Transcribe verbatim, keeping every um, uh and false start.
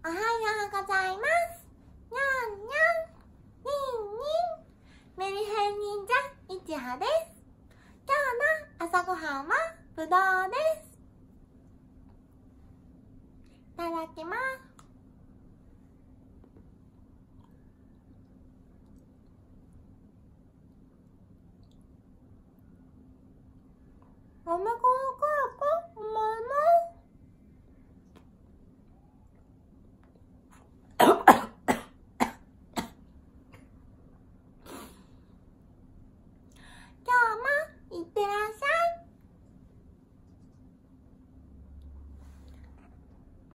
おはようございます。にゃんにゃん、にんにん。メリヘン忍者いちはです。今日の朝ごはんはぶどうです。いただきます。ゴムゴ